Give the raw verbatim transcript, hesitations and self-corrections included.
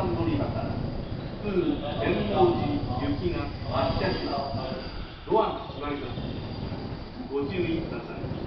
番乗り場から通天王寺行きが発車します。ドアが閉まります。ご注意ください。